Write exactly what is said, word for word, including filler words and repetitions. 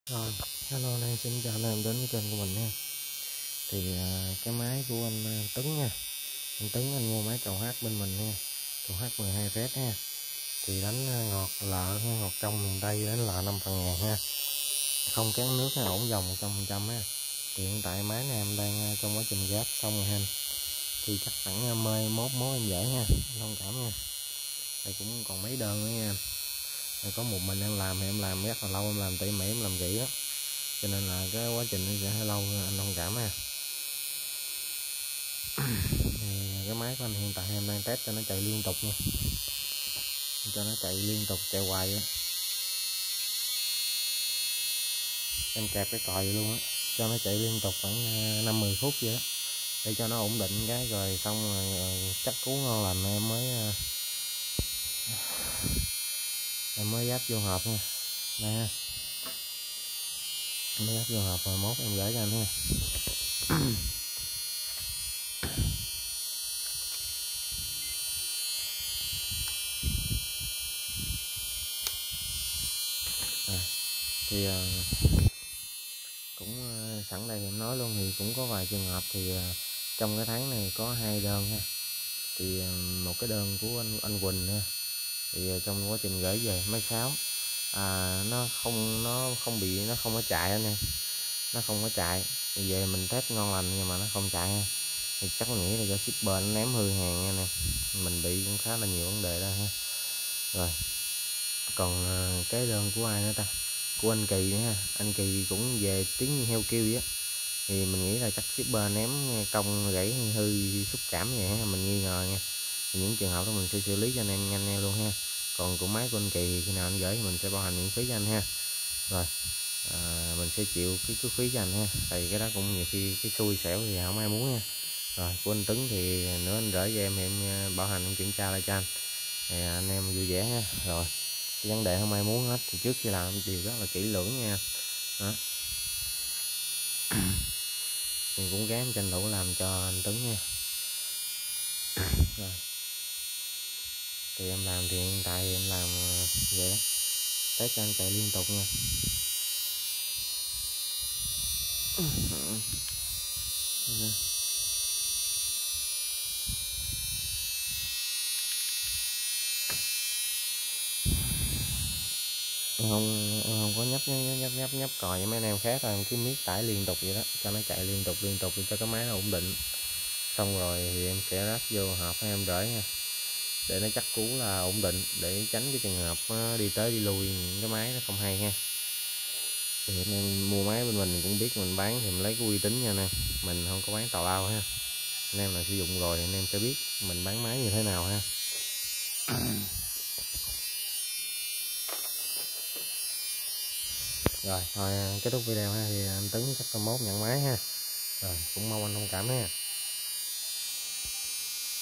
Rồi, hello anh em, xin chào anh em đến với kênh của mình nha. Thì à, cái máy của anh à, Tấn nha. Anh Tấn anh mua máy cầu hát bên mình nha, cầu hát mười hai Red ha. Thì đánh à, ngọt lợ ha, ngọt trong miền Tây đánh lợ năm phần ngàn ha. Không cán nước ha, ổn dòng một trăm phần trăm ha. Thì hiện tại máy này em đang à, trong quá trình gáp xong rồi ha. Thì chắc khoảng mười mốt mốt em dễ ha, thông cảm nha. Đây cũng còn mấy đơn nữa nha. Đây, có một mình em làm thì em làm rất là lâu, em làm tỉ mỉ, em làm kỹ á, cho nên là cái quá trình nó sẽ hơi lâu, anh thông cảm ha. Cái máy của anh hiện tại em đang test cho nó chạy liên tục nha, cho nó chạy liên tục, chạy hoài á. Em kẹp cái còi luôn á, cho nó chạy liên tục khoảng năm mười phút vậy đó, để cho nó ổn định cái rồi xong rồi, rồi chắc cú ngon lành em mới em mới ghép vô hộp nha. Đây ha, em mới ghép vô hộp rồi mốt em gửi cho anh ha. À, thì uh, cũng uh, sẵn đây em nói luôn, thì cũng có vài trường hợp thì uh, trong cái tháng này có hai đơn ha. Thì uh, một cái đơn của anh anh Quỳnh ha, thì uh, trong quá trình gửi về máy sáo à, nó không nó không bị nó không có chạy anh em, nó không có chạy. Thì về mình test ngon lành nhưng mà nó không chạy ha. Thì chắc mình nghĩ là do shipper nó ném hư hàng nha nè, mình bị cũng khá là nhiều vấn đề đó ha. Rồi còn uh, cái đơn của ai nữa ta, của anh Kỳ nữa ha. Anh Kỳ cũng về tiếng như heo kêu vậy á, thì mình nghĩ là chắc shipper ném công gãy hư xúc cảm vậy ha, mình nghi ngờ nha. Thì những trường hợp đó mình sẽ xử lý cho anh em nhanh nha luôn ha. Còn của máy của anh Kỳ khi nào anh gửi thì mình sẽ bảo hành miễn phí cho anh ha. Rồi à, mình sẽ chịu cái cước phí cho anh ha, tại vì cái đó cũng nhiều khi cái xui xẻo thì không ai muốn nha. Rồi của anh Tấn thì nữa anh gửi cho em thì em bảo hành, em kiểm tra lại cho anh, thì anh em vui vẻ ha. Rồi cái vấn đề không ai muốn hết, thì trước khi làm điều rất là kỹ lưỡng nha. Đó. Mình cũng gán tranh thủ làm cho anh Tấn nha. Rồi thì em làm thì hiện tại em làm vậy đó, test cho anh chạy liên tục nha. Em không em không có nhấp nhấp nhấp nhấp nhấp còi với mấy anh em khác, là em cứ miết tải liên tục vậy đó, cho nó chạy liên tục liên tục để cho cái máy nó ổn định. Xong rồi thì em sẽ ráp vô hộpให้em rỡ nha, để nó chắc cú là ổn định, để tránh cái trường hợp đi tới đi lui những cái máy nó không hay ha. Thì anh em mua máy bên mình cũng biết mình bán thì mình lấy cái uy tín nha nè, mình không có bán tào lao ha. Anh em là sử dụng rồi thì anh em sẽ biết mình bán máy như thế nào ha. Rồi thôi kết thúc video ha, thì anh Tấn chắc là mốt nhận máy ha. Rồi cũng mong anh thông cảm ha.